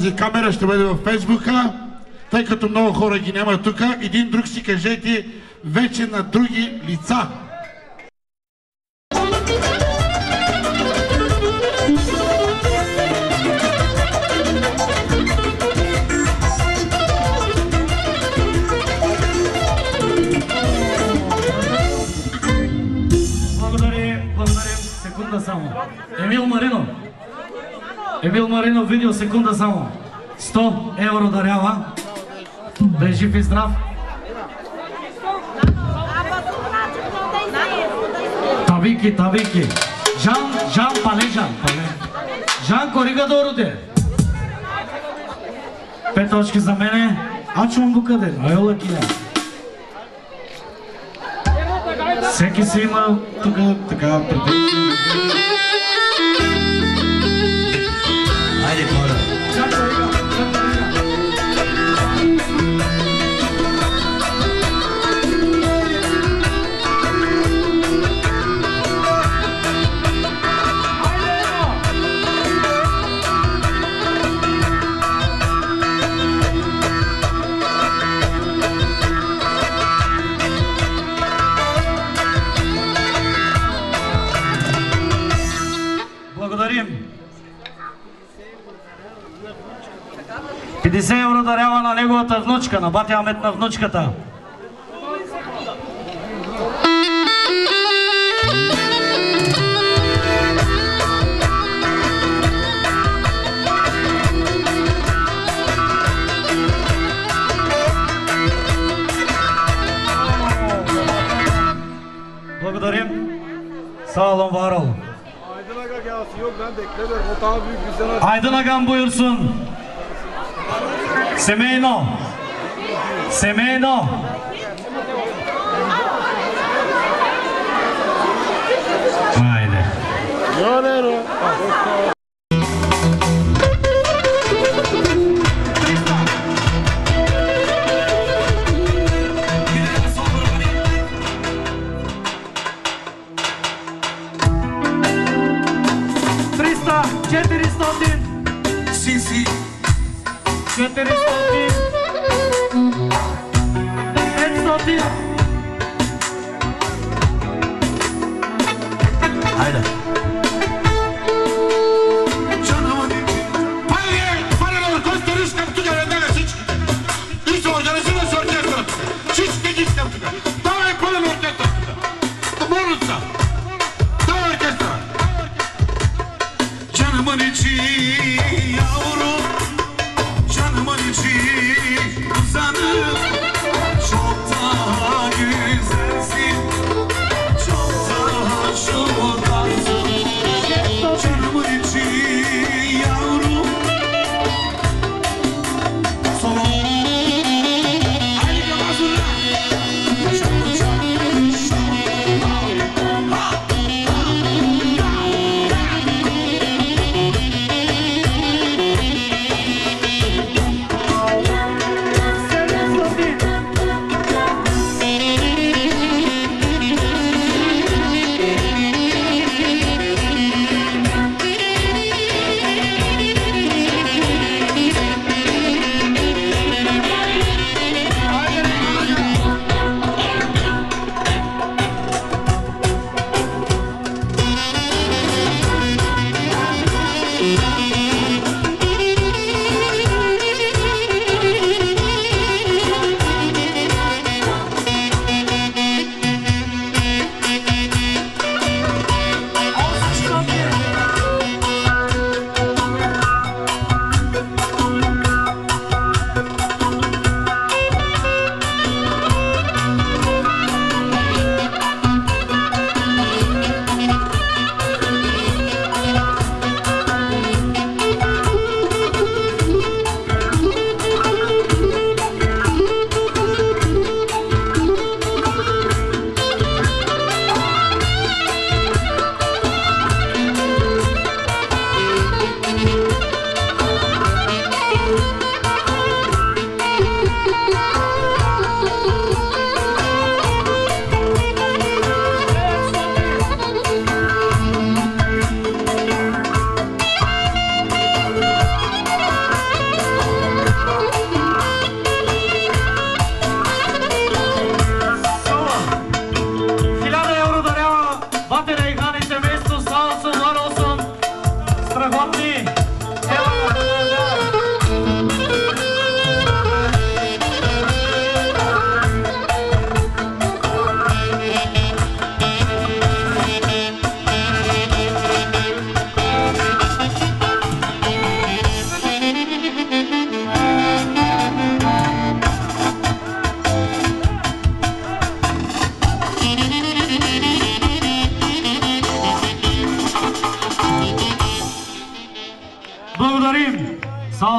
тази камера ще бъде във Фейсбука, тъй като много хора ги няма тук. Един друг си кажете вече на други лица. Секунда само. Емил Марино, видео, секунда само. 100 евро дарява. Да е жив и здрав. Табики. Жан Пале. Жан Коригадоруде. 5 точки за мене. Ачувам го къде? Айола киля. Всеки си има тук така претенции. Айде, хора! Благодарим. 50 евро дарява на неговата внучка, на батя Амет на внучката. Благодарим. Sağ var ol. Aydın Agam buyursun. Semeyno. Haydi. Haydi. Çok daha şu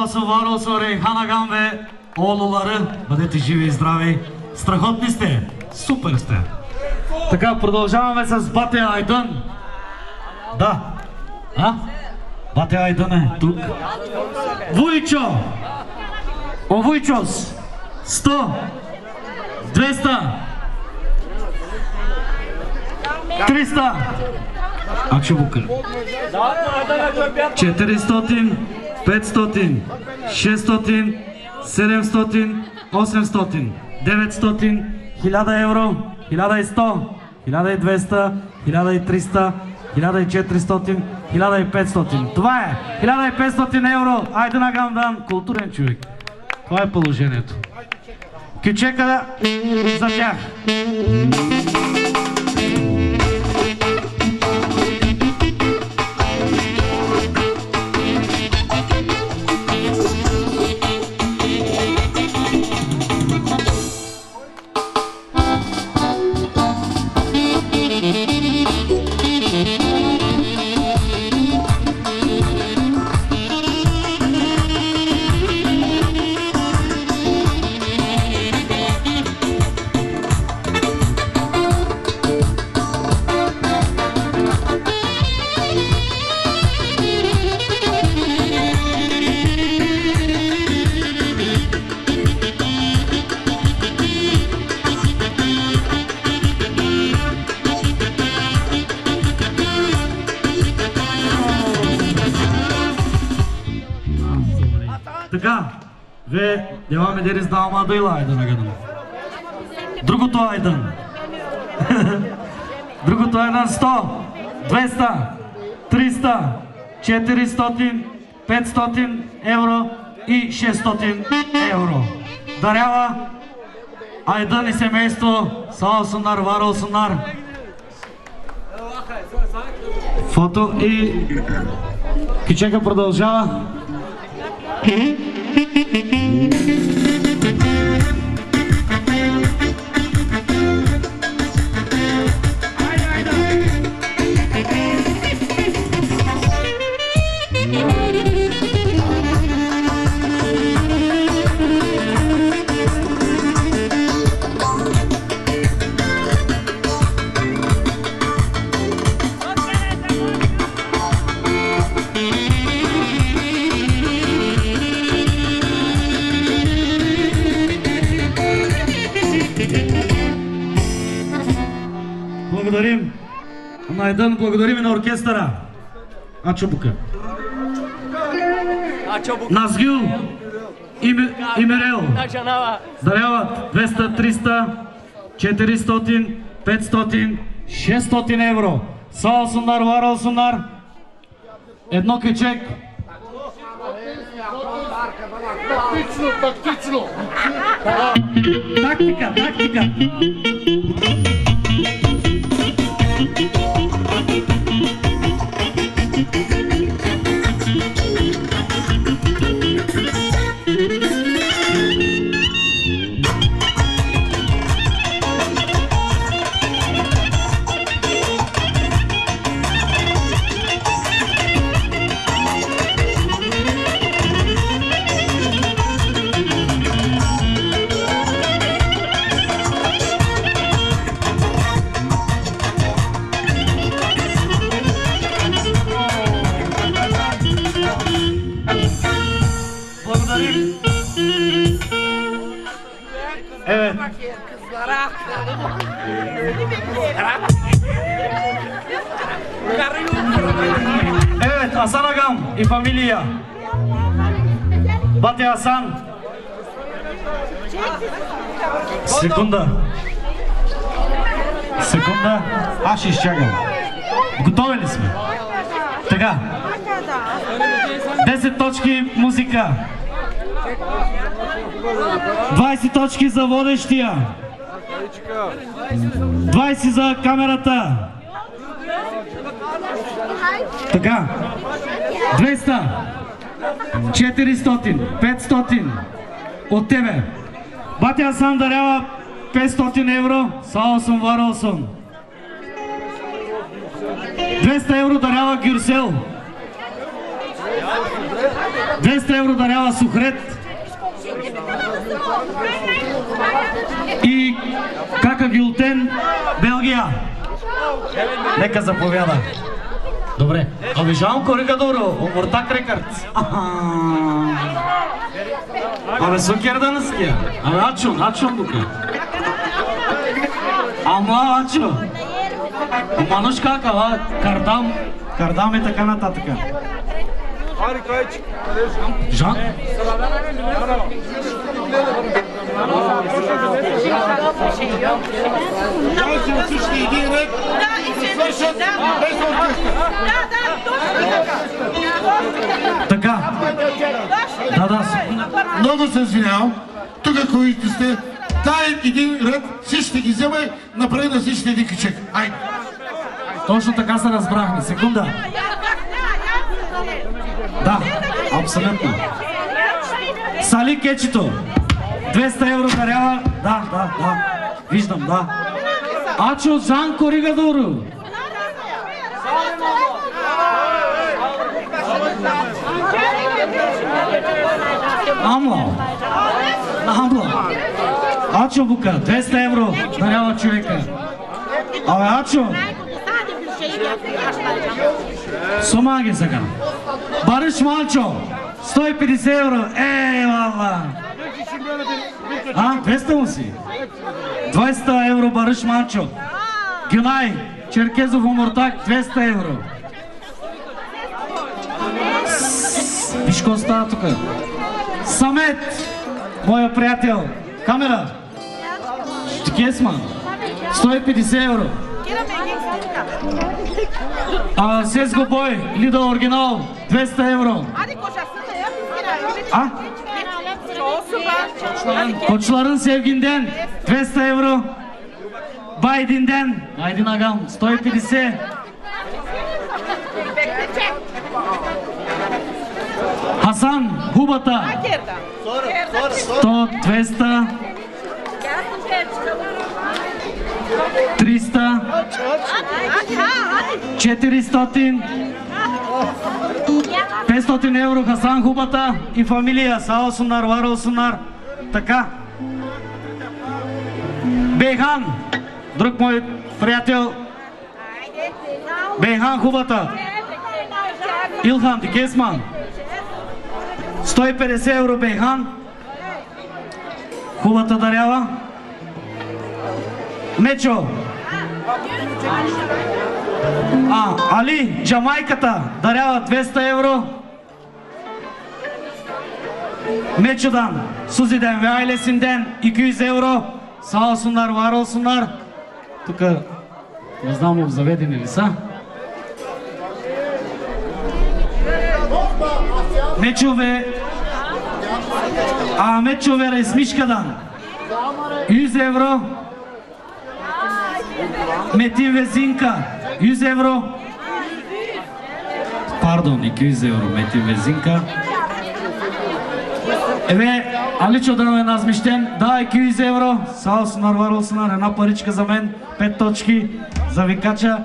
olsun, var olsun Reyhan Agam ve oğulları. Бъдете живи и здрави. Страхотни сте. Супер сте. Така, продължаваме с Бате Айдън. Да. Бате Айдън е тук. Вуйчо. О, Вуйчос. 100. 200. 300. Акшебука. 400, 500, 600, 700, 800, 900, 1000 евро, 1100, 1200, 1300, 1400, 1500. Това е 1500 евро. Айде на Гамдан, културен човек. Това е положението. Кючека за тях. Така, ве нямаме дерис да амадайла Айдън Агадън. Другото Айдън. Другото Айдън 100, 200, 300, 400, 500 евро и 600 евро. Дарява Айдън и семейство Сао Сунар, Варо Сунар. Фото и кичека продължава. Благодарим на Айдън, благодарим и на оркестъра. Ачобука. Назгил и Мерел. Даряват 200, 300, 400, 500, 600 евро. Сао Сунар, Варо Сунар. Едно кечек. Тактично. Тактика. Evet. Evet, Hasan Agam и фамилия. Бате Hasan. Секунда. Аз ще изчакам. Готови ли сме? Така. 10 точки музика. 20 точки за водещия. 20 за камерата. Така. 200. 400. 500. От тебе. Бате Hasan дарява 500 евро. Сао съм, варал съм. 200 евро дарява Гюрсел. 200 евро дарява Сухрет. И Кака Гюлтен, Белгия. Нека заповяда. Добре. Обижавам Коригадоро, Омуртак Рекърдс. Абе, сукер да наския. Абе, ачун дука. Ама, ачу. Мануш кака, кардам и така нататък. Жан? Така. Да. Много се извинявам. Тук, които сте, дай един ред, всички ги взема и направи на всички един кичек. Айде. Точно така се разбрахме. Секунда. Да, абсолютно. Сали Кечито. 200 евро дарява. Да. Виждам, да. Ачо Жан Коригадоро. Амла. Ачо Бука, 200 евро дарява човека. Абе, Ачо. Сумаги сега. Бариш Малчо, 150 евро. Вала. 200 му си. 200 евро Бариш Малчо. Гюнай, Черкезов Омуртак, 200 евро. Виж какво става тук. Самет, моя приятел. Камера. Кесман, 150 евро. Сесго Бой, Лида Оригинал, 200 евро. Koçların Sevginden, 200 евро. Baydin'den, Aydin Agam, 150. Hasan Hubata, 100, 200. 300, 400, 500 евро Хасан Хубата и фамилия. Сао Сунар, Варо Сунар. Така. Бейхан, друг мой приятел. Бейхан Хубата. Илхан Дикесман. 150 евро Бейхан. Хубата дарява. Мечо. Али, Джамайката, дарява 200 евро. Мечодан, Сузиден, Вайлесинден, 200 евро. Сао Сунар, Варо Сунар. Тук, не знам, заведени ли са. Мечове. Мечове Ресмишкадан, 100 евро. Метин Везинка, 100 евро. Пардон, 200 евро Метин Везинка. Аличо да ме назмищен, да, 200 евро. Сао Сунар, Варо Сунар, една паричка за мен, 5 точки за викача.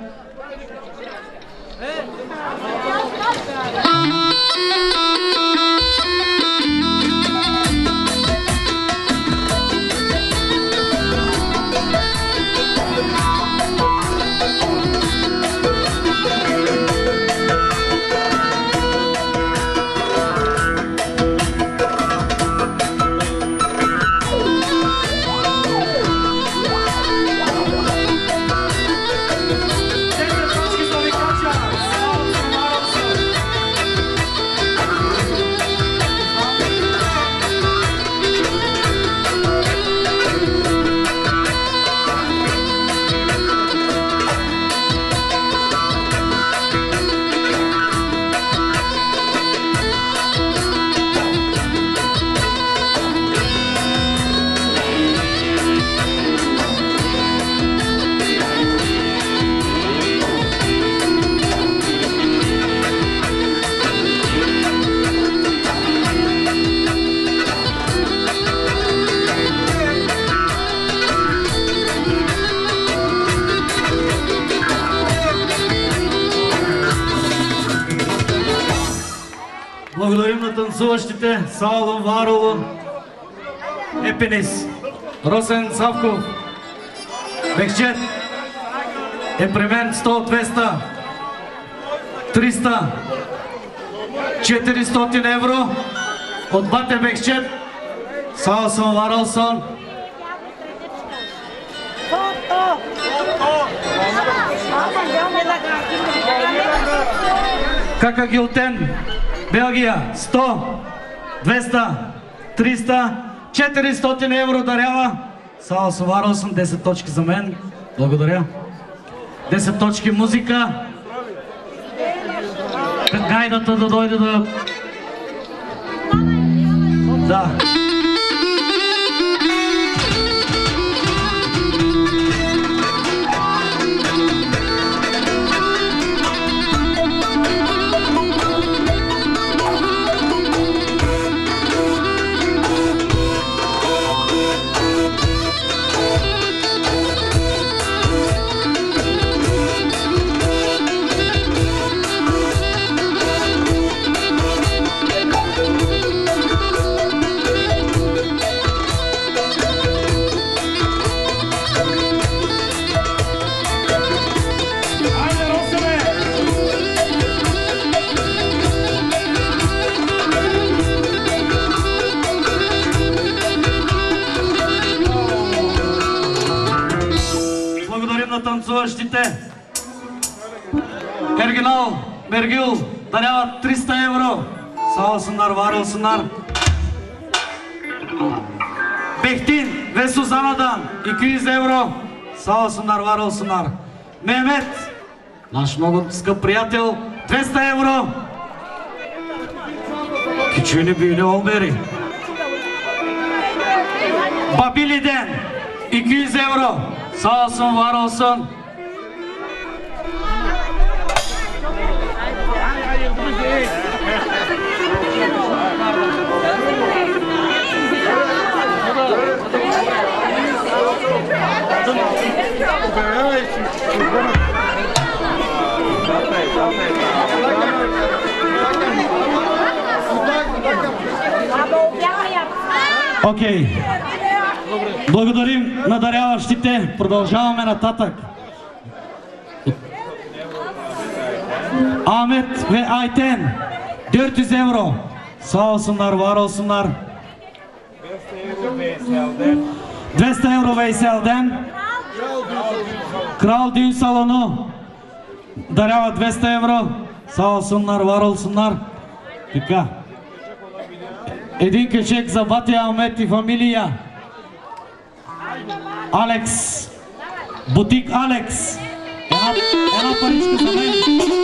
танцуващите Сауло Вароло, Епенис, Росен Савков, Бекчет, Епремен 100, 200, 300, 400 евро от Бате Бекчет, Саулсон Варолсон, Кака Гилтен, Белгия, 100, 200, 300, 400 евро дарява. Саулсон Варолсон, 10 точки за мен. Благодаря. 10 точки музика. Гайдата да дойде да... Да. Танцуващите Ергинал, Бергил даряват 300 евро. Саулсонар, Варолсонар. Бехтин, Весузанадан, 200 евро. Саулсонар, Варолсонар. Мехмет, наш много скъп приятел, 200 евро. Кичуни били Олбери. Бабилиден, 200 евро. Саулсон, Варолсон. Окей. Благодарим на даряващите. Продължаваме нататък. Ахмет ve Ayten 400 евро. Sağolsunlar, var olsunlar. 200 евро Veysel'den. Kral Düğün Salonu дарява 200 евро. Sağ olsunlar, var olsunlar. Така. Един кешек за Бати Ахмет и фамилия. Алекс. Бутик Алекс. Една паричка за мен.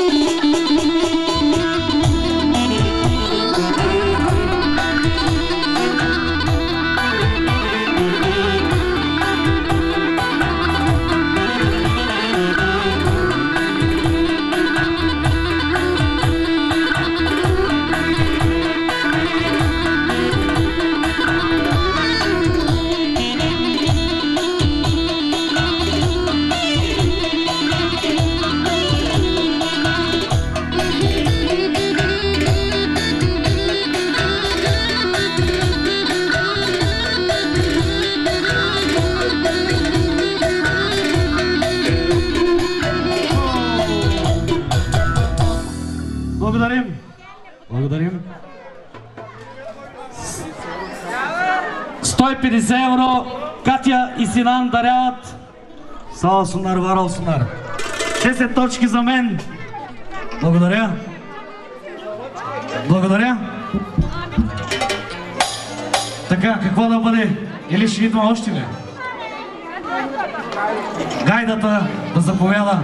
Благодарим. 150 евро Катя и Синан даряват. Саулсонар, Варолсонар. 10 точки за мен. Благодаря. Благодаря. Така, какво да бъде? Или ще идва още ли? Гайдата да заповяда.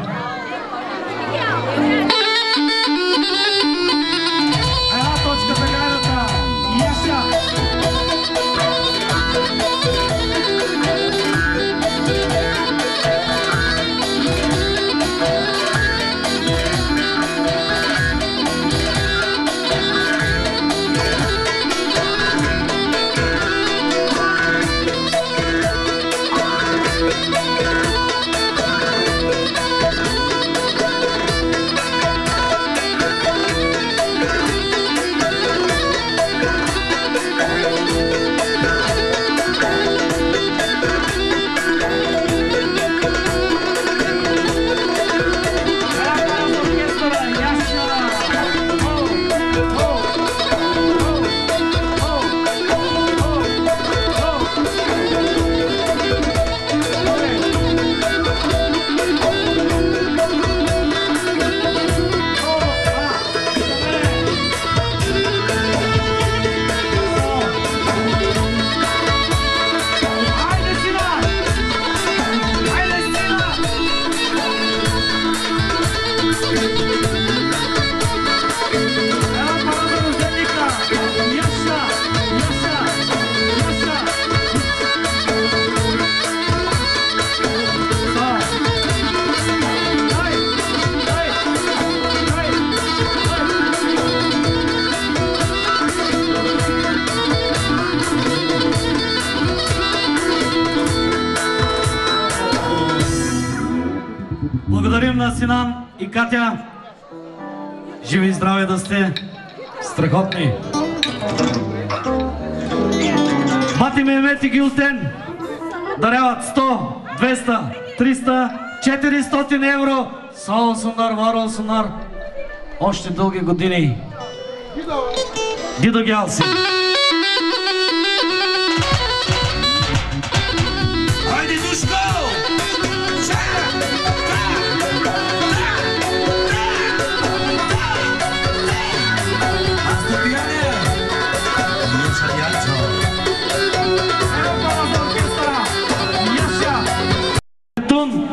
Благодарим на Синан и Катя. Живи и здрави да сте. Страхотни. Бати Мехмет и Гюлтен даряват 100, 200, 300, 400 евро. Сал Сунар, Варал Сунар. Още дълги години. Дидо Гялси. Хайде, Душко! Tun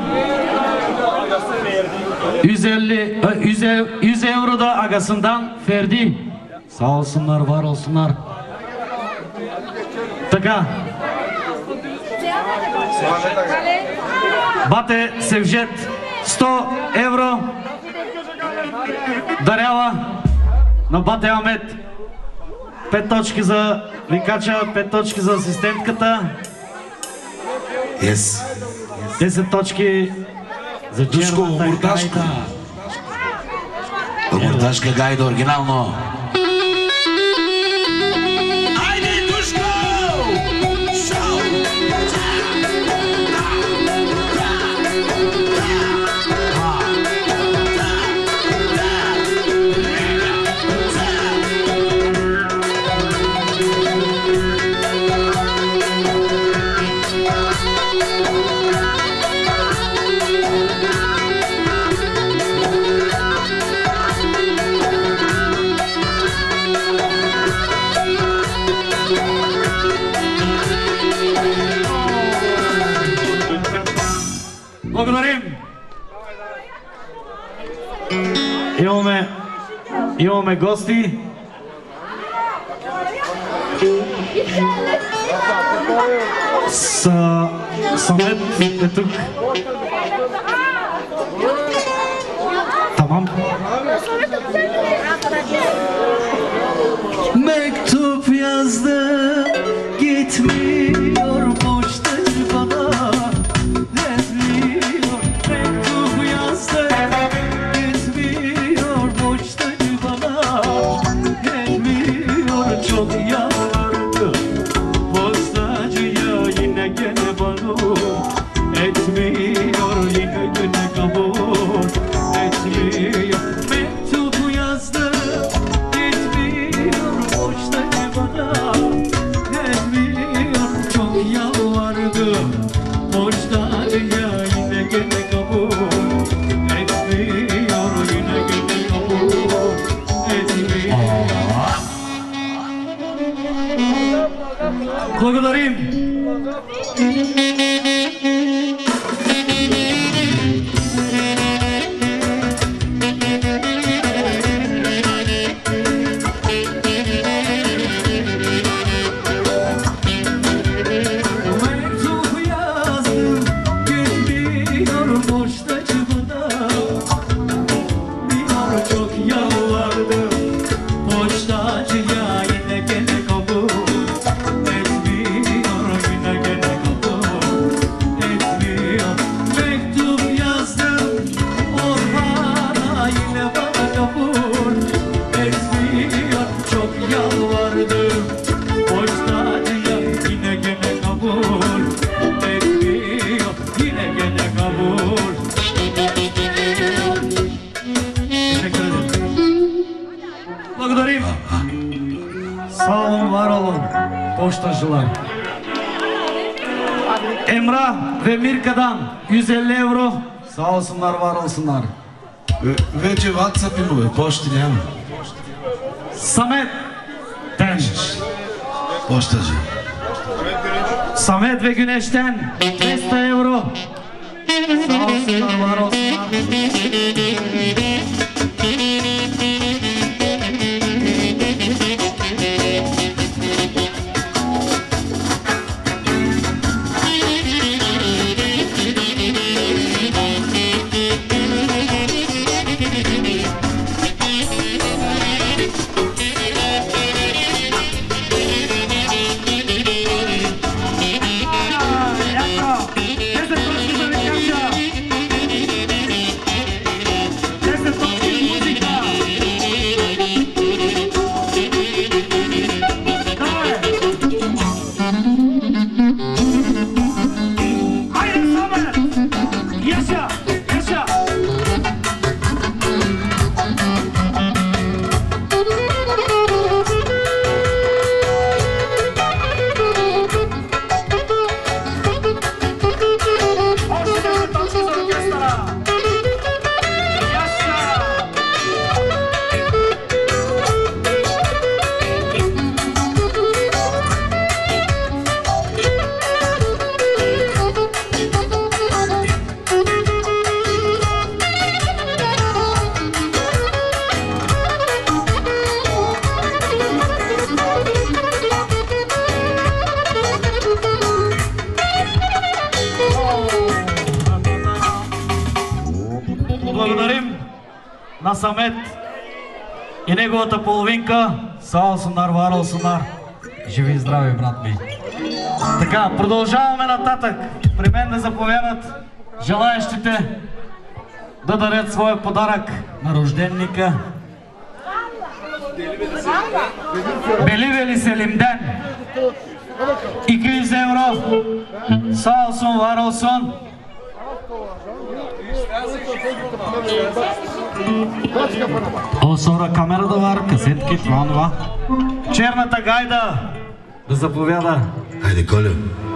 100 euro da agasından Ferdi. Sağ olsunlar, var olsunlar. Така. Бате Севжет 100 евро дарява на Бате Амет. 5 точки за викача, 5 точки за асистентката. Yes. 10 точки за Душко, черната омурташко. гайда. Омурташка гайда, оригинално. Айде, Душко! Шоу! Благодарим! Имаме гости. Самет е тук. Tamam. Mektup yazdım, gitmiyor poštacı bana. Yazmıyor, mektup yazdım, gitmiyor poštacı bana. Gelmiyor, çok yalvardım postacıya, yine gene bana etmiyor, yine gene kabul etmiyor. Mektup yazdım, gitmiyor poštacı bana. Gelmiyor, çok yalvardım postacıya, yine gene kabul etmiyor, yine gene kabul etmiyor. Благодарим! Mektup yazdım, gitmiyor poštacı bana. Diyor çok yalvardım poštacıya, yine gene kabul etmiyor, yine gene kabul etmiyor. Mektup yazdım Orhan'a, yine bana kabul etmiyor. Çok yalvardım poštacıya, yine gene kabul etmiyor, yine gene kabul. Teşekkür ederim. Благодарим! Sağ olun, var olun, poštacılar. Emrah ve Mirka'dan 150 euro. Sağ olsunlar, var olsunlar. Вече WhatsApp има, бе, почти няма. Samet Den. Пощажи. Samet ve Güneş'ten 500 euro. Sağ olsunlar, var olsunlar. на Самет и неговата половинка. Сал Сунар, Варал Сунар. Живи и здрави, брат ми. Така, продължаваме нататък. При мен да заповядат желаящите да дадат своя подарък на рожденника. Беливели Селимден. 200 евро. Sağ olsun, var olsun. O sonra kamerada var, kasetки, това. Черната гайда да заповяда. Хайде, Колю.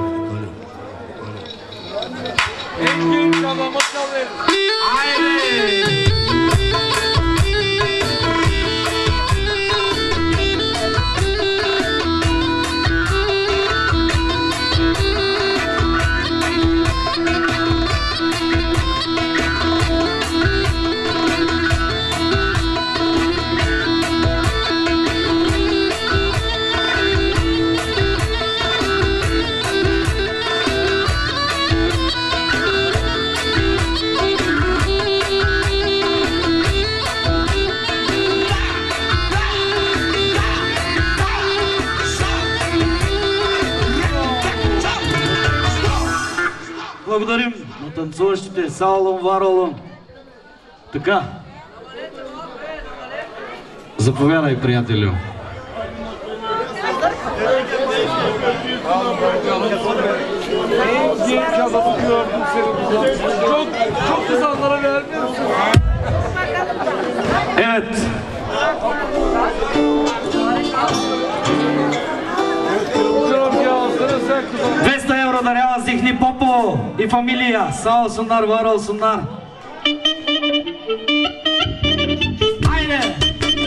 Благодарим на танцуващите Саулом, Варолом. Така. Заповядай, приятелю. Çok insanlara vermiyorsun. Evet. €200 дарява Зихни Попово и фамилия. Сао Сунар, Варал Сунар. Айде!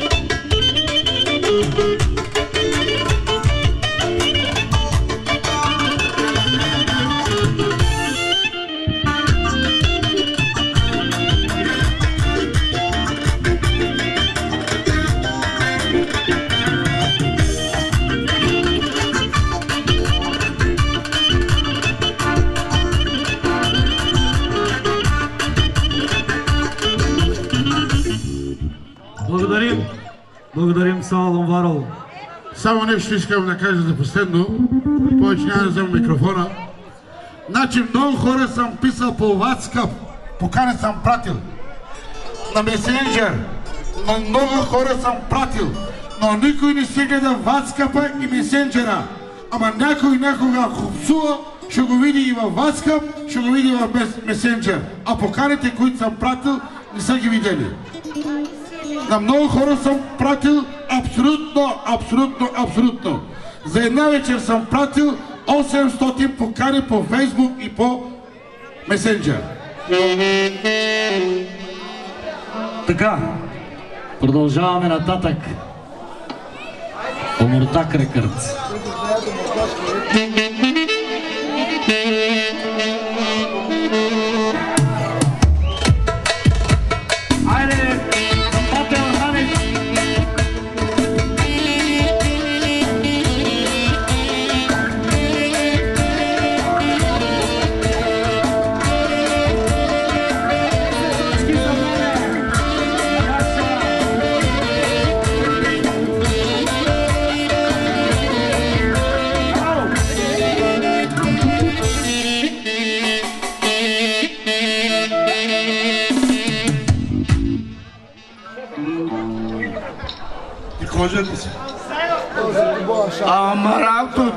Благодарим. Благодарим, Саулом, Варол. Само нещо искам да кажа за последно. Повече няма да взема микрофона. Значи много хора съм писал по WhatsApp. Покани съм пратил. На месенджер. На много хора съм пратил. Но никой не си гледа WhatsApp и месенджера. Ама някой някога хупсува, ще го види и във WhatsApp, ще го види в месенджер. А поканите, които съм пратил, не са ги видели. На много хора съм пратил абсолютно. За една вечер съм пратил 800 покани по Фейсбук и по Месенджер. Така, продължаваме нататък. Омуртак Рекърдс. Айде, Пател Ханец. Кожа ли си? Амаралто!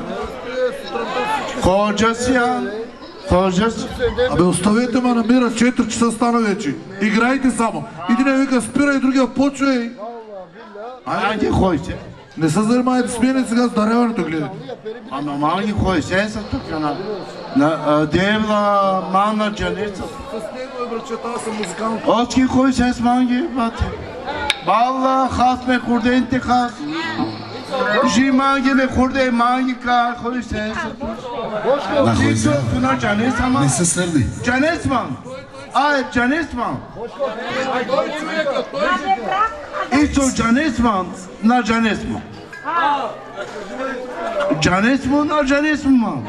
Кожа си, кожа си. Абе, оставете ме, намира, 4 часа стана вече. Играйте само. Един вика спира и другия почва и... Айде, ходите. Не се занимайте с мене сега с даряването, гледайте. А нормално ги ходи, се са тук на Девла, Мана, Джаница. С него е, браче, аз съм музикант. Оски ходи се с манги, бате. Бала, хас ме хурденте хас. Жи манги ме хурде, манги ка, ходи се са тук. На ходи се. На Джаница, ман. Не се сърди. Джанец, ман. Джанец, ман. Исо Джанец, ман. На Джанец, ман. Canesi mi onlar, canesi mi var?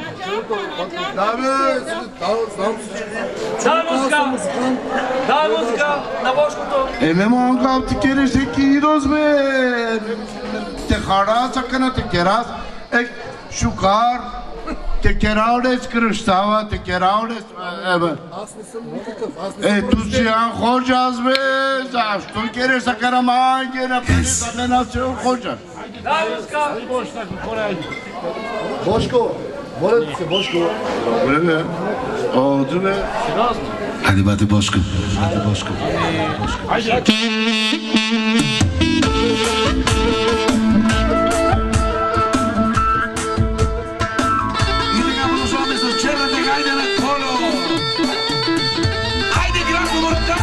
Дай музика! Дай музика на Бошкото! Еме манка, ти кереш еки идос бе! Те хара сакана, те керас, шукар, те кераулес кръщава, те кераулес, Аз не съм никакъв, ту си анхожас бе, защо кереш сакана майке, напред за мен аз се анхожас. Дай музика! Бошко, моля ти се, Бошко. Добре бе, добре. Хайде, бате Бошко. Бате Бошко. И така продължаваме с черната гайда на Коло. Айде, град номерта!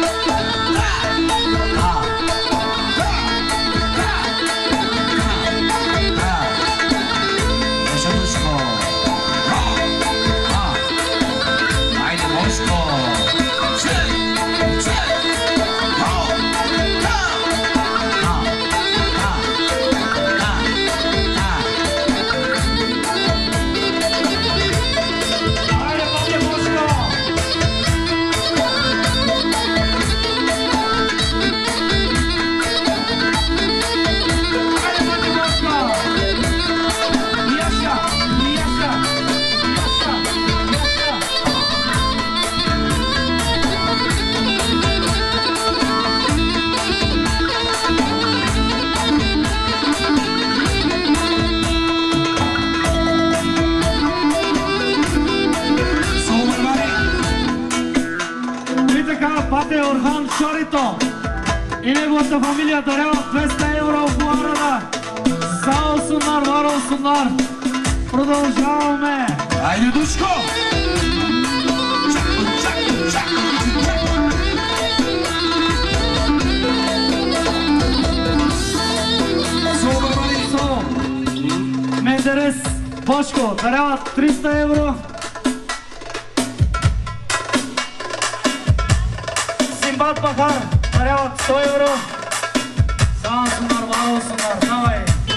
Пате Орхан Шорито и неговата фамилия дарява 200 евро в Ларада. Сао Сунар, Варо Сунар. Продължаваме. Айде, Душко! Мендерес Бошко дарява 300 евро. Симбат Бахар даряват 100 евро. Сао Сунар, Варо Сунар. Давай.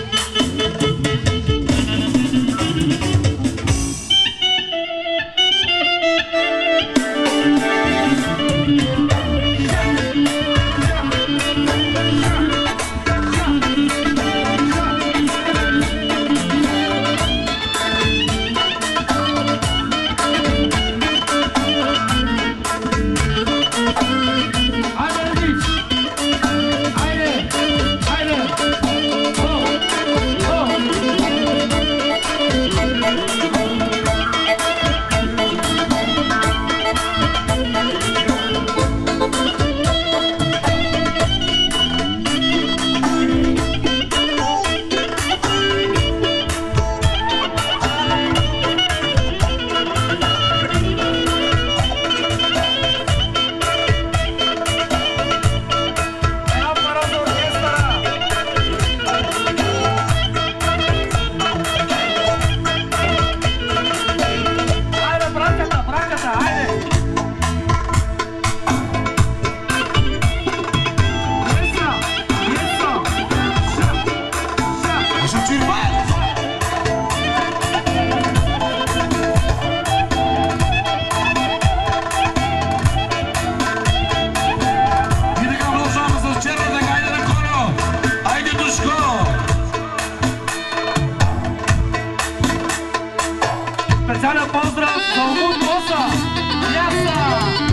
Специален поздрав за Умут Боса! Яса!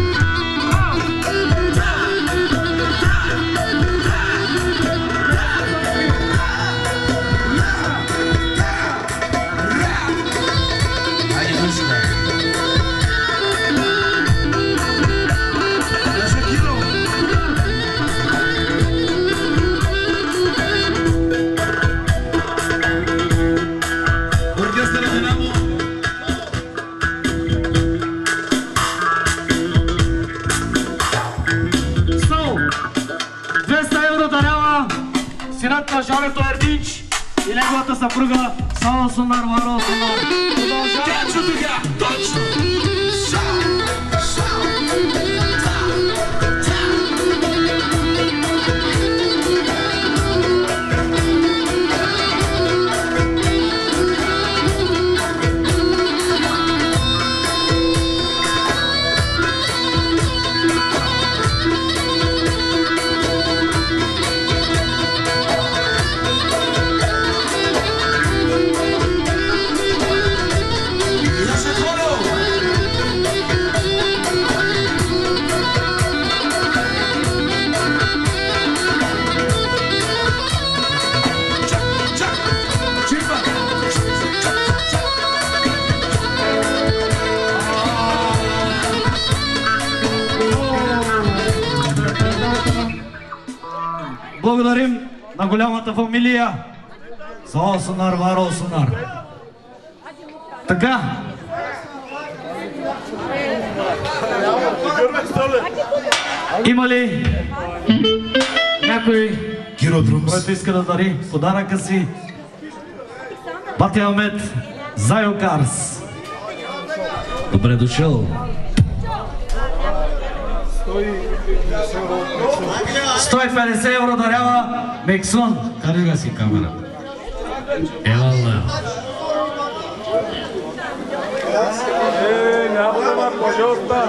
Синът на Жарето Ердич и неговата съпруга Сао Сунар, Варо Сунар. Точно така! Точно! Благодарим на голямата фамилия Сал Сонар, Варал Сонар. Така. Има ли някой, който иска да дари подаръка си? Бати Ахмед, Зайо Карс. Добре дошъл. 150 евро дарява Мексун. Къде га си камера? Елална. Няма да ма пожалуйста.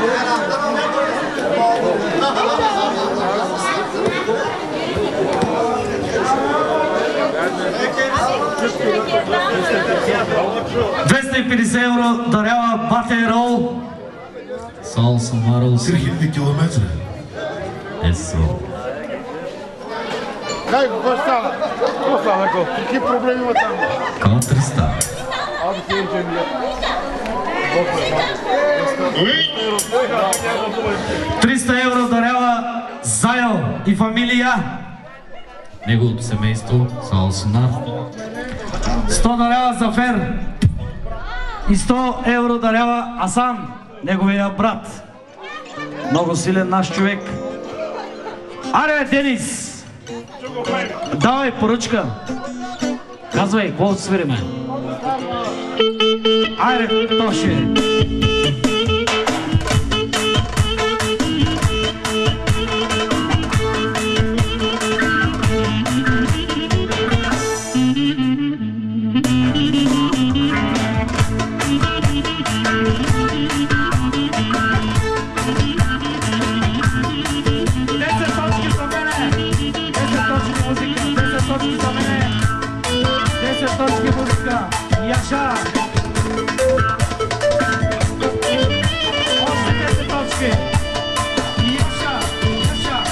€250 дарява Бате Рол. Сал Самарал 3000 километра. Есо. Дай, какво става? Какво става? Какви проблеми има там? Кон 300. 300 евро дарява Зайо и фамилия. Неговото семейство, Сал Сонар. 100 дарява Зафер. И 100 евро дарява Асан, неговия брат. Много силен наш човек. Аре, Денис! Давай поръчка. Казвай, какво свириме? Айде, Тоши! Яша! Още 10 точки! Яша! Яша!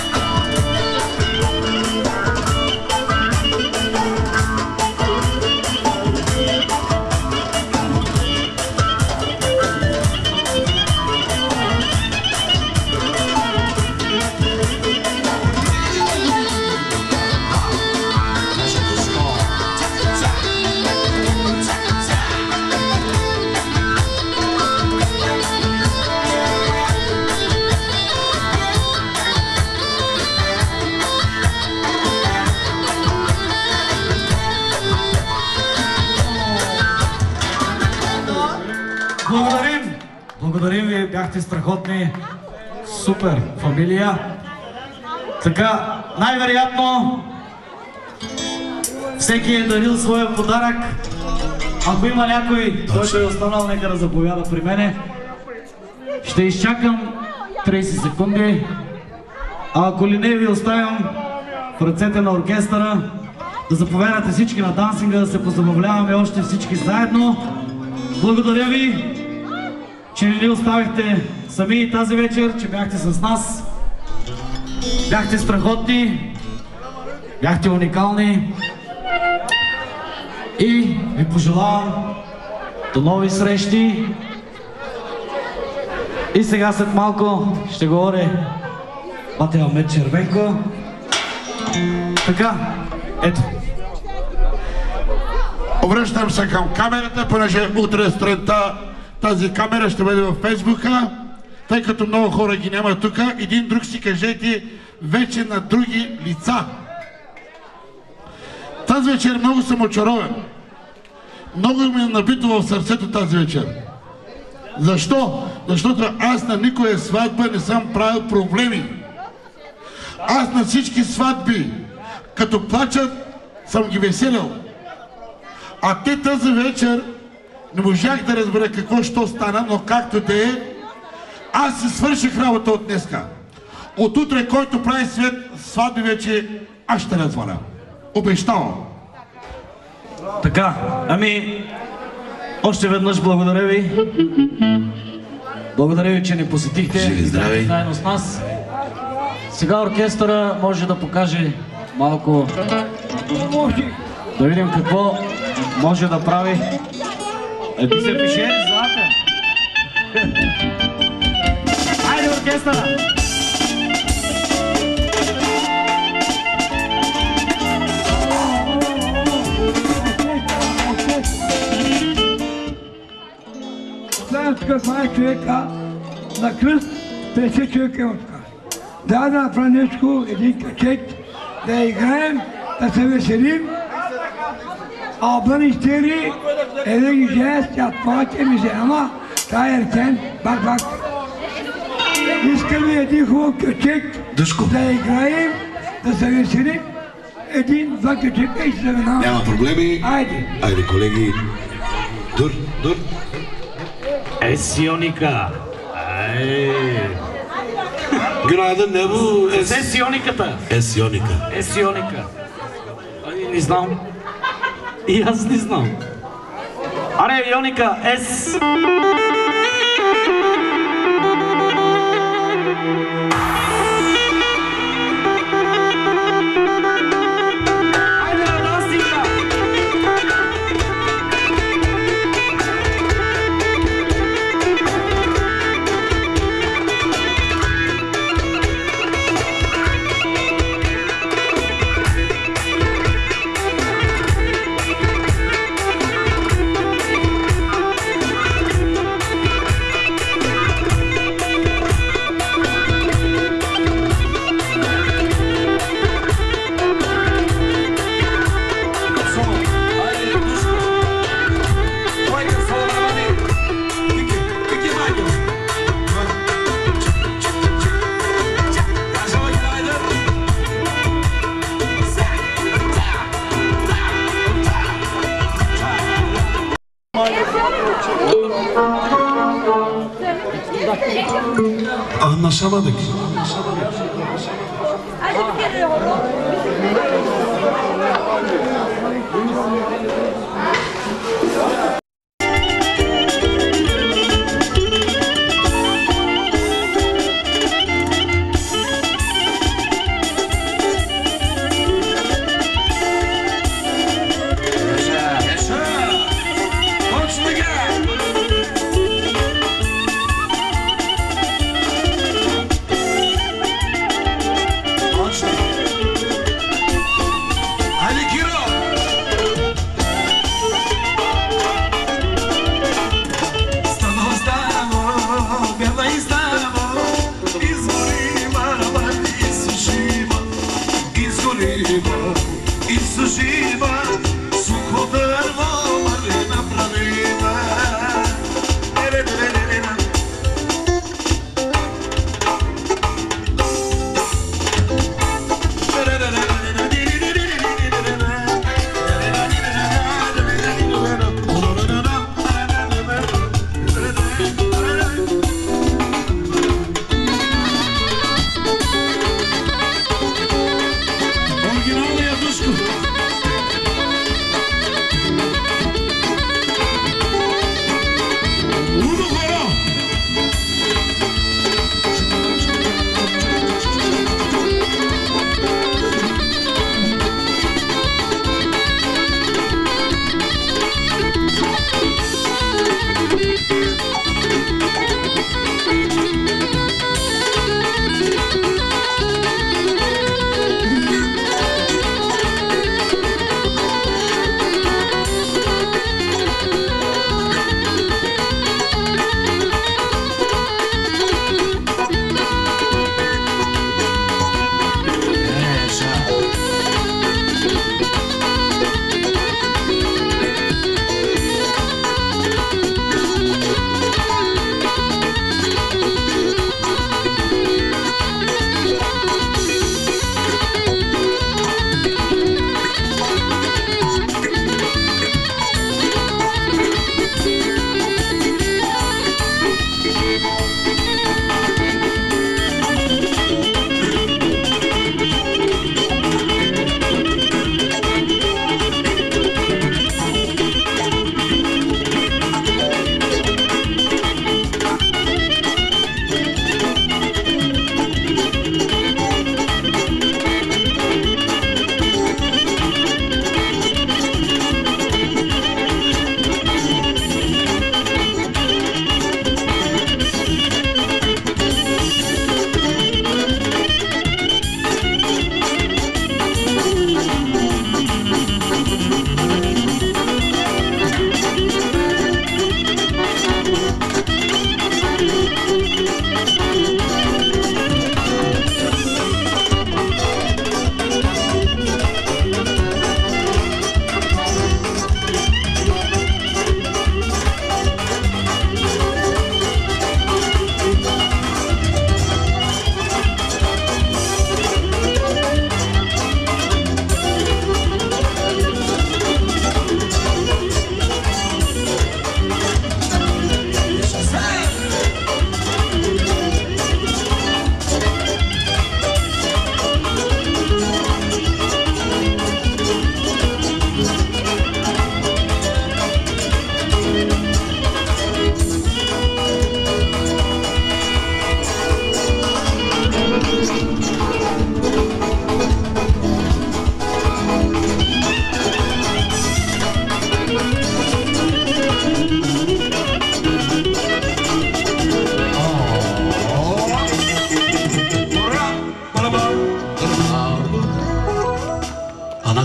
Благодарим! Благодарим ви, бяхте страхотни. Супер фамилия. Така, най-вероятно всеки е дарил своя подарък. Ако има някой, който е останал, нека да заповяда при мене. Ще изчакам 30 секунди. А ако ли не, ви оставям в ръцете на оркестъра да заповядате всички на дансинга, да се позабавляваме още всички заедно. Благодаря ви, че не ни оставихте сами тази вечер, че бяхте с нас. Бяхте страхотни, бяхте уникални и ви пожелавам до нови срещи. И сега след малко ще говори Бате Ахмед Червенко. Така, ето. Обръщам се към камерата, понеже утре сутринта тази камера ще бъде във Фейсбука, тъй като много хора ги няма тук. Един друг си кажете вече на други лица. Тази вечер много съм очарован. Много ми е набито в сърцето тази вечер. Защо? Защото аз на никоя сватба не съм правил проблеми. Аз на всички сватби, като плачат, съм ги веселил. А те тази вечер не можах да разбера какво ще стана, но както да е, аз си свърших работа от днеска. От утре, който прави сватби вече, аз ще разваля. Обещавам. Така, ами, още веднъж благодаря ви. Благодаря ви, че ни посетихте. Здравей! Заедно с нас. Сега оркестъра може да покаже малко, да видим какво може да прави. Еди се пише, злате! Айде оркестъра! оставям тук 20 човека на кръст, 50 човека има тук. Да направим нещо, един качек, да играем, да се веселим. Ablan işleri eve gideceğiz, yatmak temize ama daha erken bak. İskemi yedi hava köçek, da igrayım, da seveselim, edin bak köçekle işlemin ha. Няма проблеми. Haydi. Айде, колеги. Дур. Сионика. Günaydın, ne bu? Сиониката. Сионика. Сионика. Не знам. И аз не знам. Аре, Йоника, С. Anlaşamadık. Изсушима, сухо дърво, нали направима.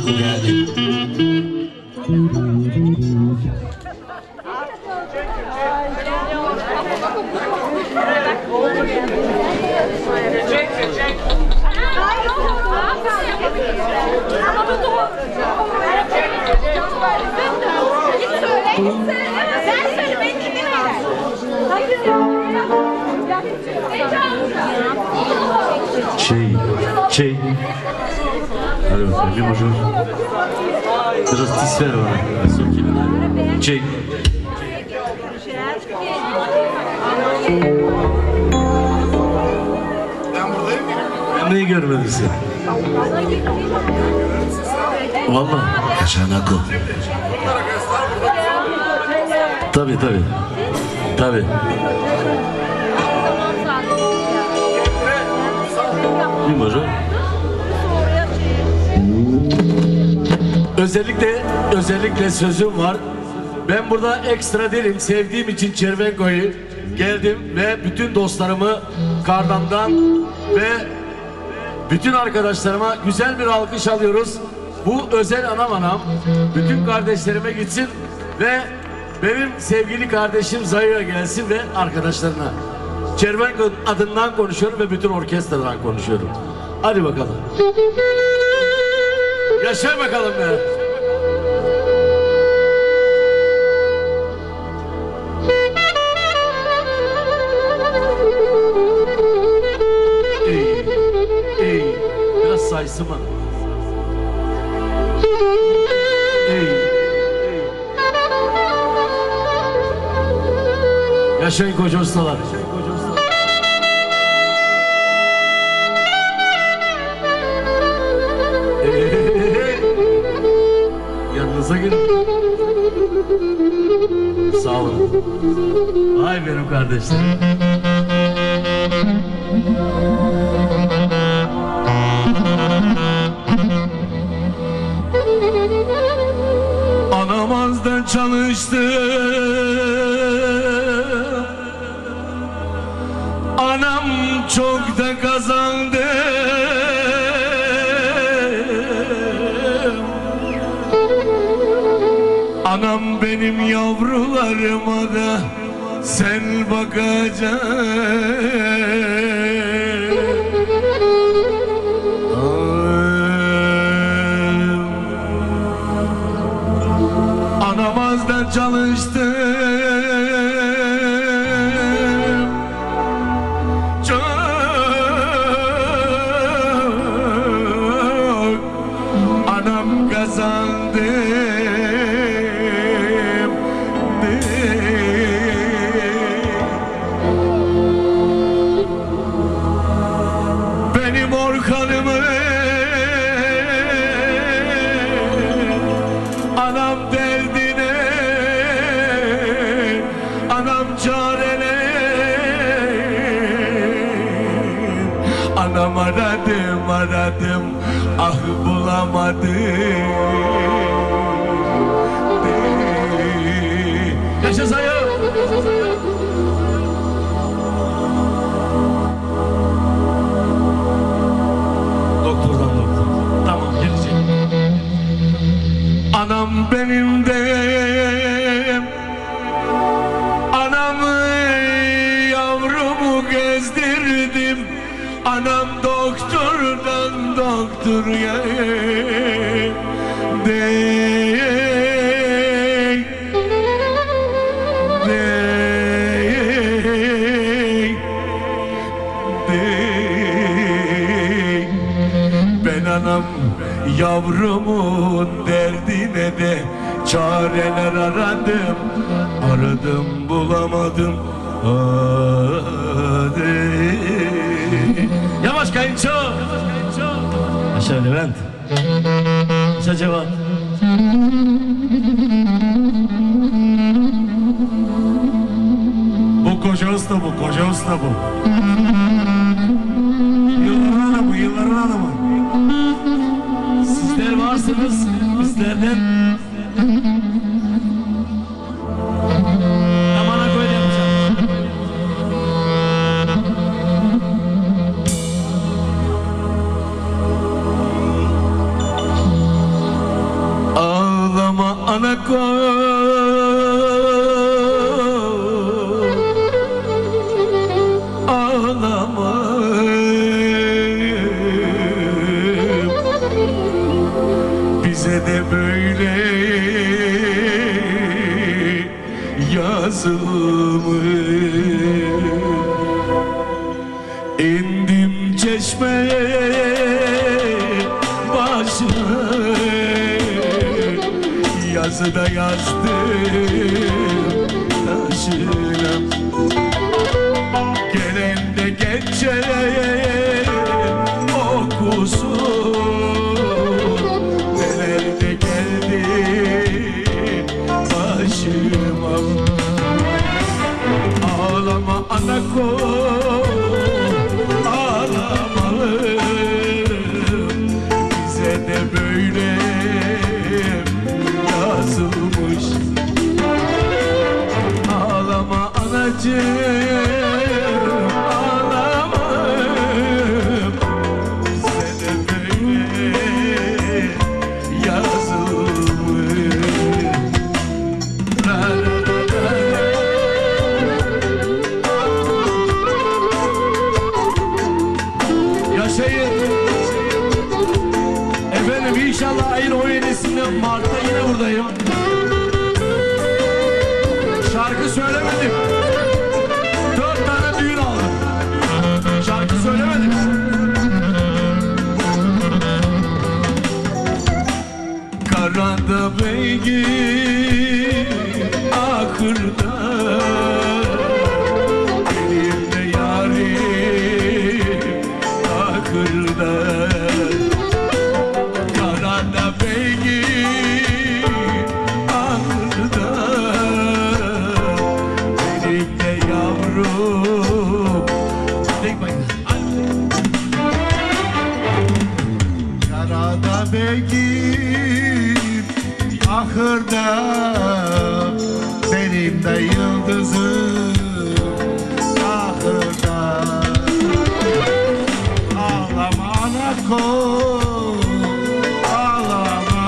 Ako geldi. Чей. Allô, salut, bonjour. Teraz ti sfero, Чей. Ben neyi görmedim seni? Vallahi. Yaşan Ako. Tabii. Bonjour. Özellikle sözüm var. Ben burada ekstra değilim. Sevdiğim için Çervenko'yu geldim ve bütün dostlarımı Kardan'dan ve bütün arkadaşlarıma güzel bir alkış alıyoruz. Bu özel anam bütün kardeşlerime gitsin ve benim sevgili kardeşim Zayı'ya gelsin ve arkadaşlarına. Çervenko adından konuşuyorum ve bütün orkestradan konuşuyorum. Hadi bakalım. Yaşa bakalım be. Ey, biraz saysın bana. Yaşayın koca ustalar. Yanınıza gelin. Sağ olun. Ay benim kardeşlerim. Anamazdan çalıştım, anam çok da kazandı. Anam benim yavrularıma da sen bakacaksın. Anamazdan çalıştım, çok anam kazandı. Benim Orkan'ımı anam derdine, anam çarene, anam aradım, ah bulamadım. Yaşa sayı. Doktordan. Tamam, gelecek. Anam benim de, anamı yavrumu gezdirdim. Anam doktordan doktorya ben anam yavrumun derdine de çareler aradım bulamadım. Yavaş kayınço. Yaşa Levent. Yaşa Cevat. Bu koca usta bu. Yılların adamı. Sizler varsınız, bizlerden damana koy yapacağım. yazılmış. İndim çeşmeye başına, yazıda yazdım taşına. Gelen de geçen okusun, neler de geldi başıma. Ağlama ana ağlamalım, bize de böyle yazılmış. Ağlama anacığım, ağlama, bize de böyle yazılmış. La la la la la. Yaşayın. Efendim inşallah ayın 17'sinde Mart'ta yine buradayım. Şarkı söylemedim. 4 tane düğün aldım. Şarkı söylemedim. Karada beygir ahırda, benim de yarim ahırda. Karada beygir ahırda, benim de yavrum. Karada beygir ahırda, benim de yıldızım ahırda. Ağlama anako, ağlama.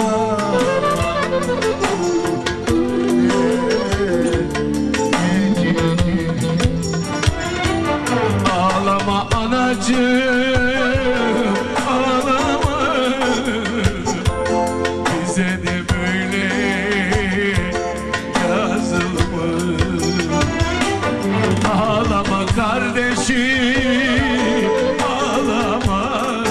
Ağlama anacığım, ağlama, bize de böyle yazılmış. Ağlama kardeşim, ağlama,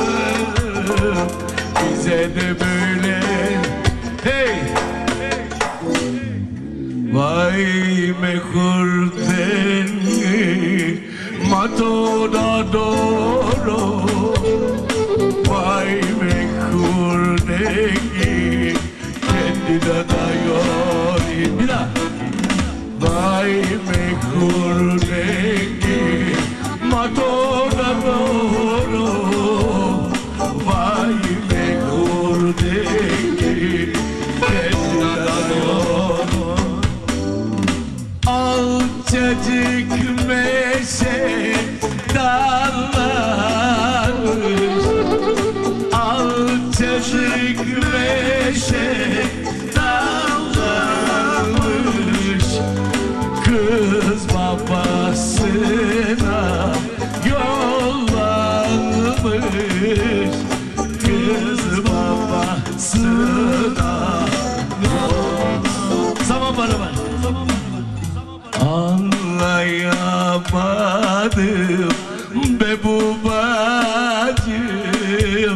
bize de böyle. Hey! Vay mehurden matoda doro, vay mehurden kendine dayor. Bir daha. Vay mehurden matoda doro, vay mehurden kendine dayor. Alçacık meşe dallarmış, alçacık meşe dallarmış. Kız babasına yollanmış, kız babasına yollanmış. Zaman bana bak. Anlayamadım be bu bacım,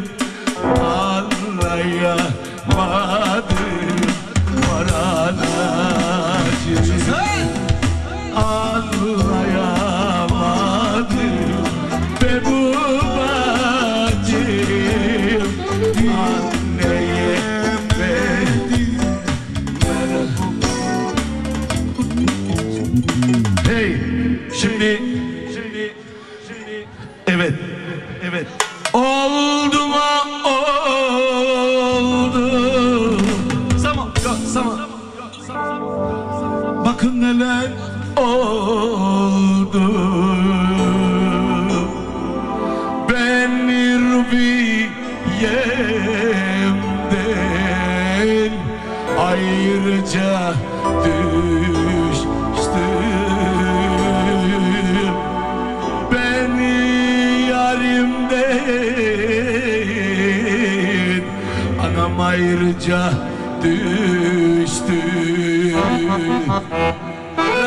anlayamadım var anacığım. Anlayamadım be bu bacım, anneye verdim. Hey, şimdi, evet, evet. Oldu mu oldu. Zaman, yok, zaman. Bakın neler oldu. Ben Rubiye'mden ayrıca düştüm. Beni yarimden anam ayrıca düştüm.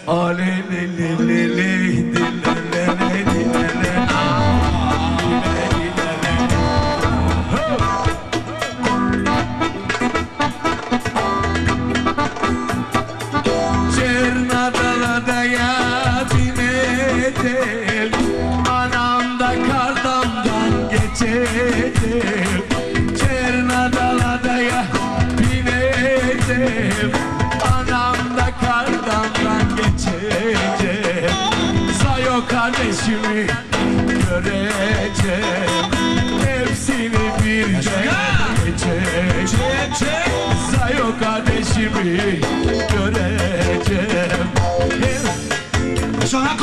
Kardeşimi göreceğim, hepsini birden geçeceğim. Sayo kardeşimi göreceğim. Şanako!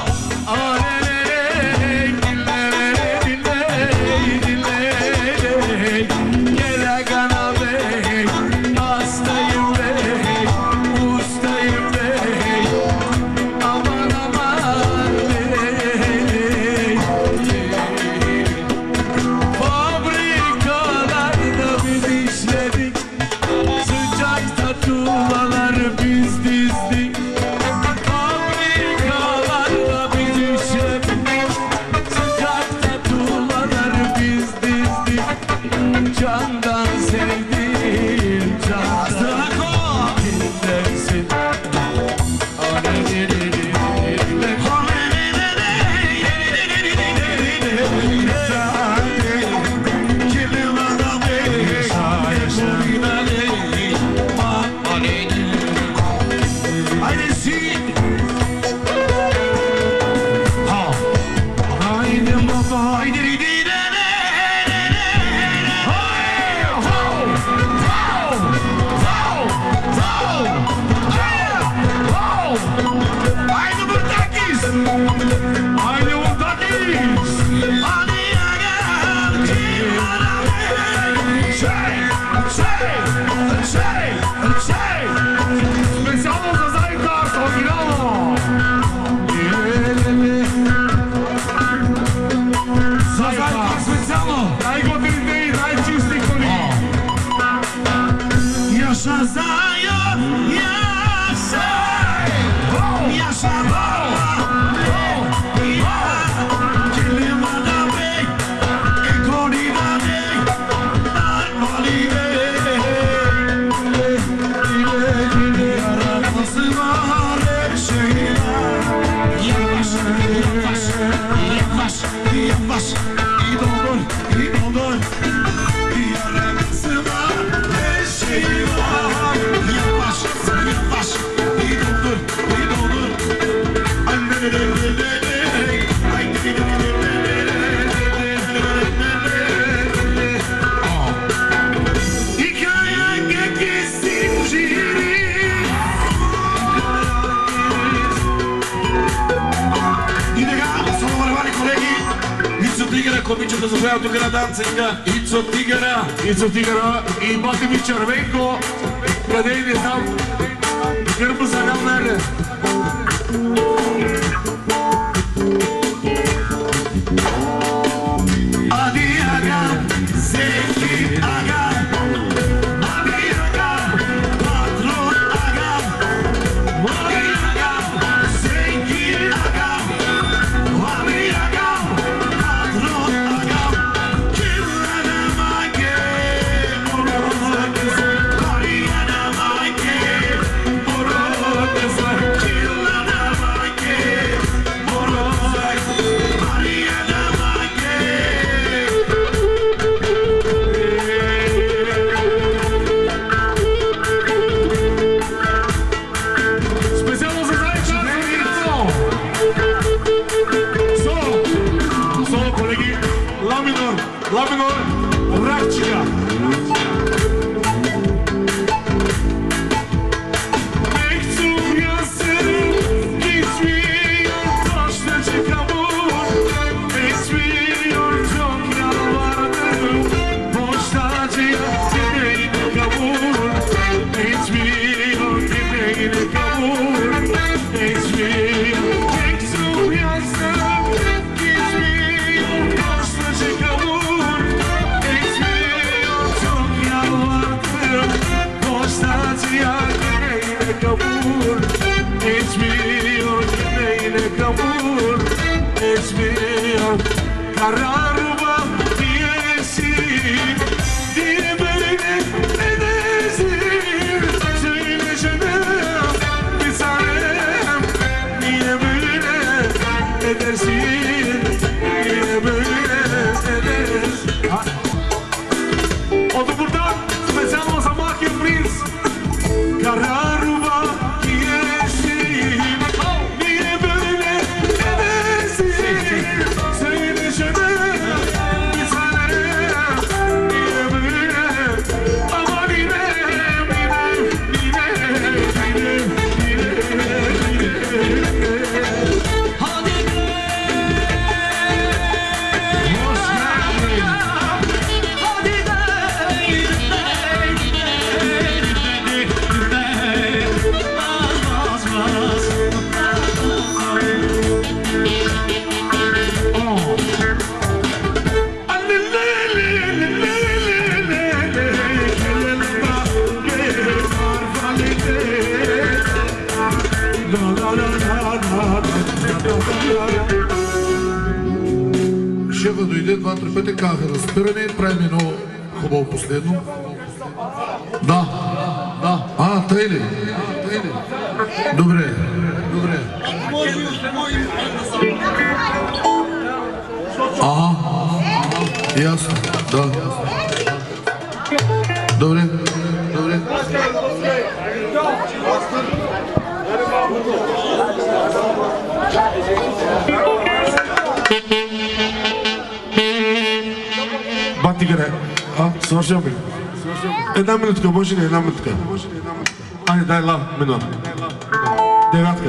Комичето заповяда тук на данцинга. Ицо Тигъра и бати ми Червенко. Къде и не знам. Гърба за нам наре. Ади ага, Зеки ага. Ади ага, патрон ага. Ади ага, Зеки ага. Ади ага. Kill bine că bun ești mie Cararba piesi Dine bine edezir Söyle canım bir tanem Niye böyle edersin Niye böyle edersin Oldu buradan Special o zaman ki Prince Cararba piesi Niye böyle edersin Söyle canım bir tanem Niye böyle Ama bilmem Hadi Шефа дойде два-три пъти, казаха да спиране, правим едно хубаво последно. Да, да. Тъй ли? Добре, добре. Ясно, да. Добре, добре. Бати гре. Свършваме ли? Една минутка, може ли една минутка? Айде, дай ла, минута. Девятка.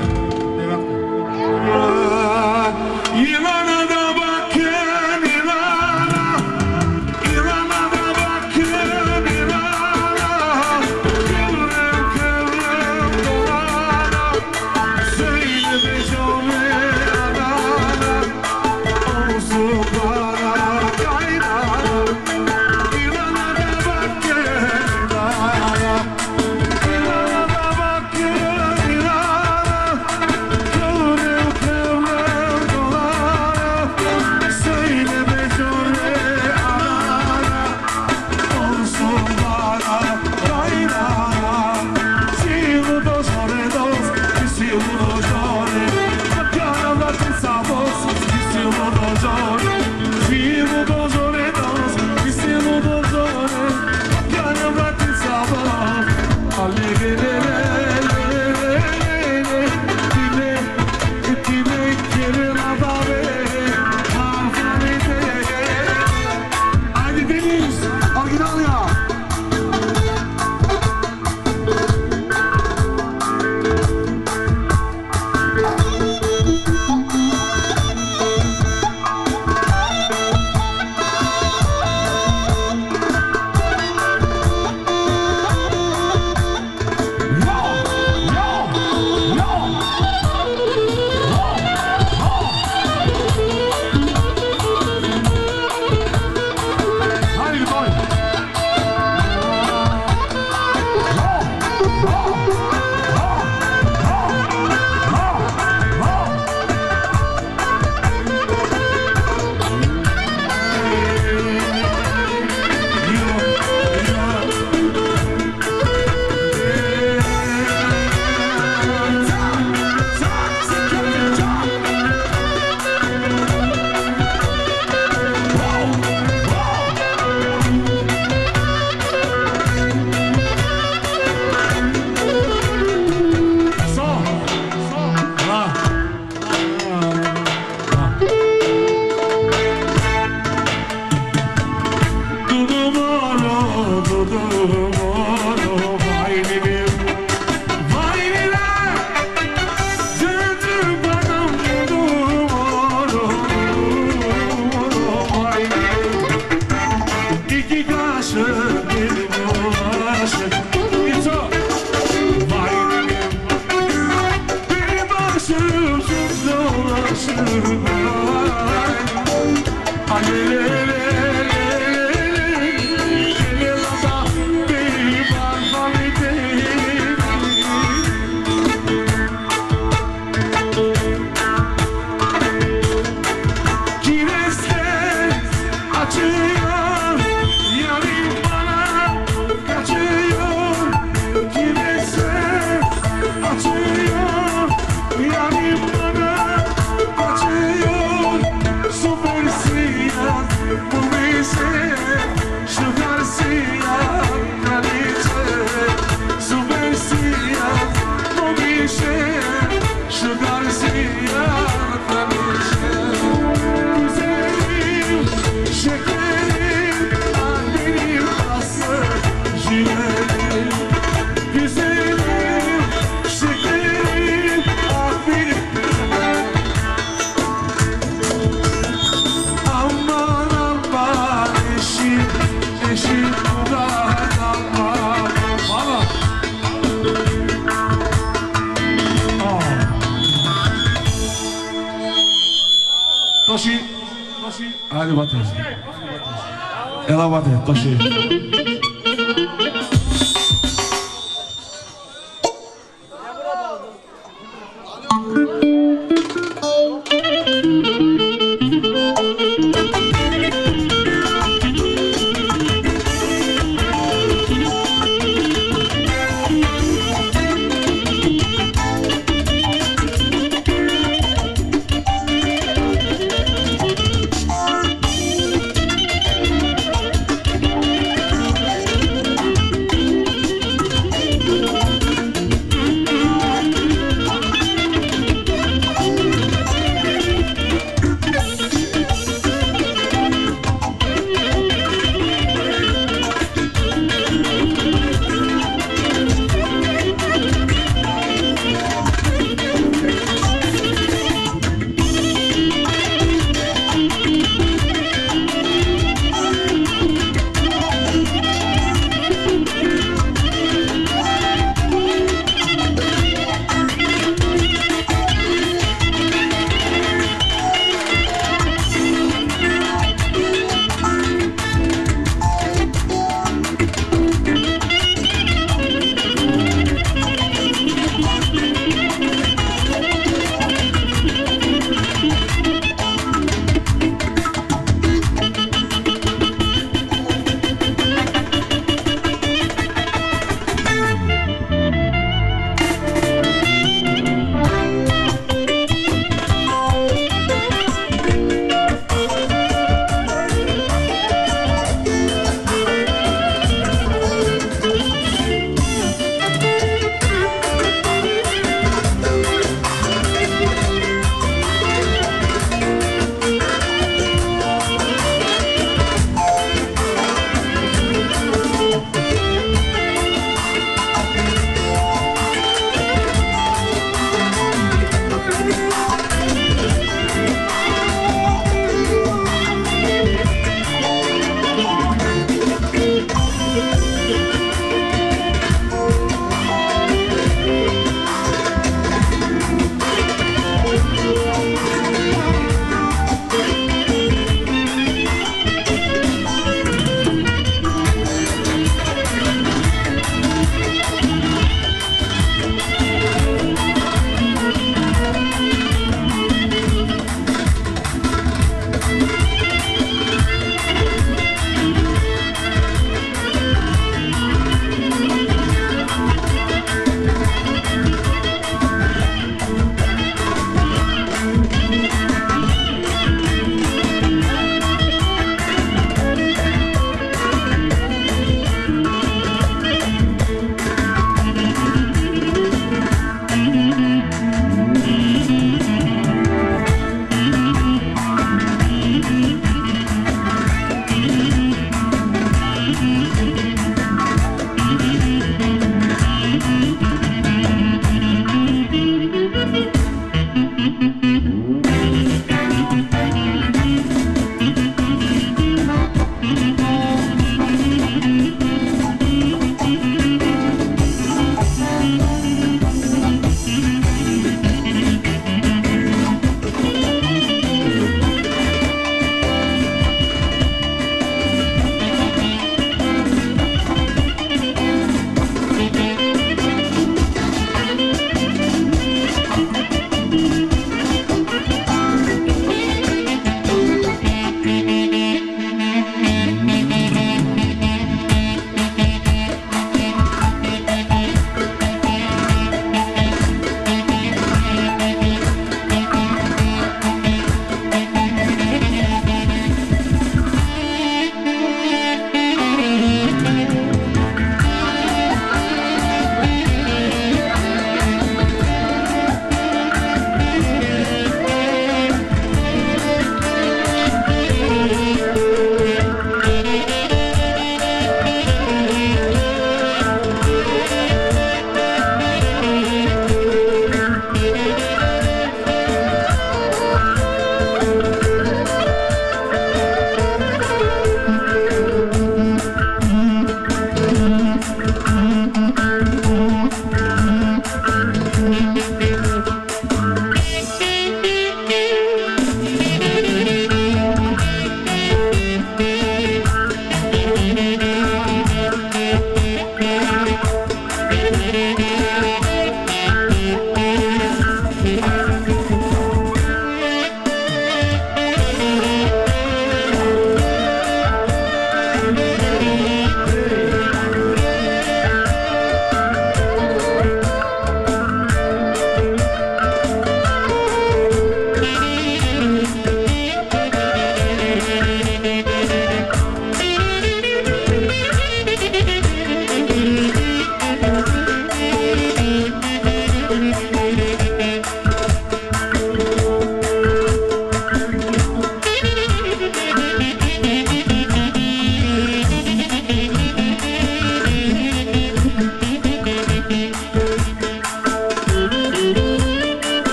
Илана да bakın ilana İlana da bakın ilana Kıvrım kıvrım dolana Söyle be şöyle adana Olsun bana kaynana İlana da bakın ilana İlana da bakın ilana Kıvrım kıvrım dolana Söyle be şöyle adana Olsun bana kaynana Silu do zore dos, silu do zore Piano da ti sabos, silu do zore Silu do zore dos, silu do zore Piano da ti sabos Allegere Hadi Deniz, orijinal ya. Hadi gol. Тоши. Айде, бате. Ела, бате, Тоши.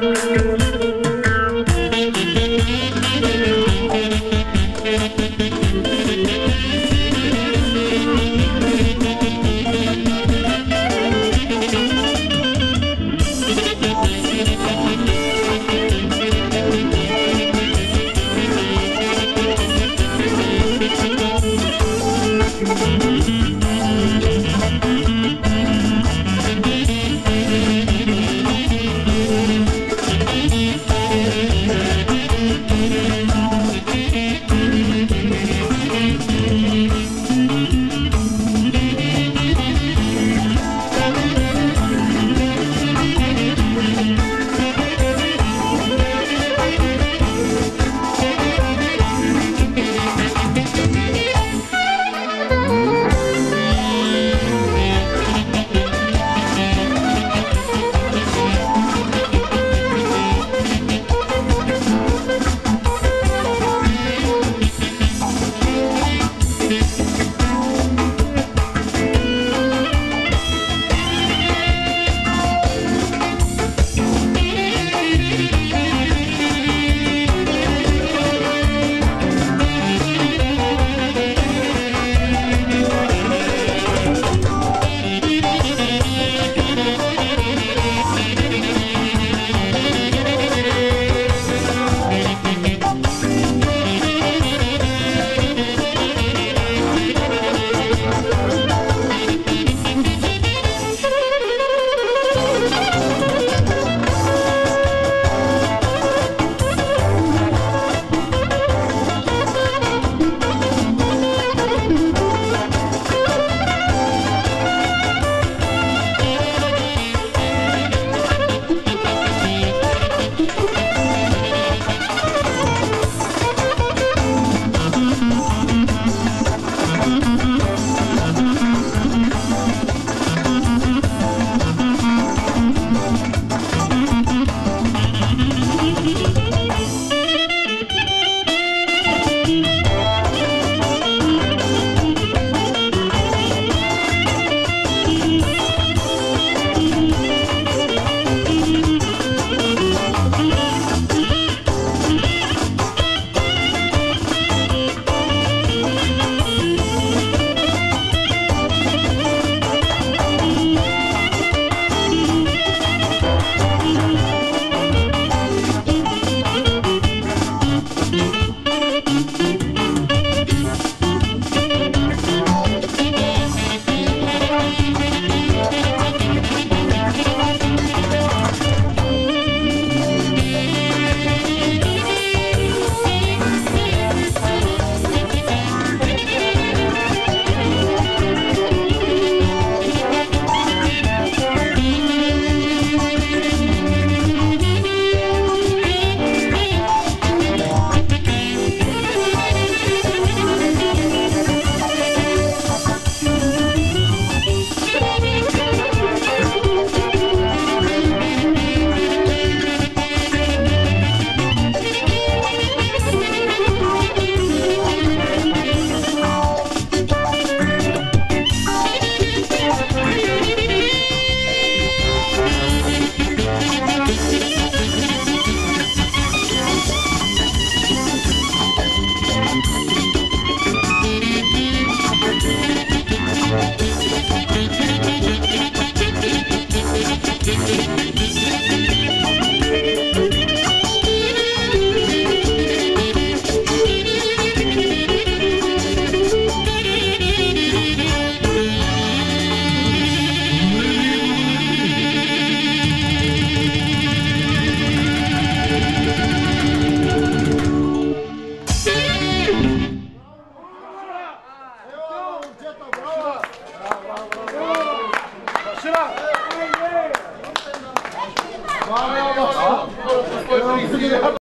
Bravo.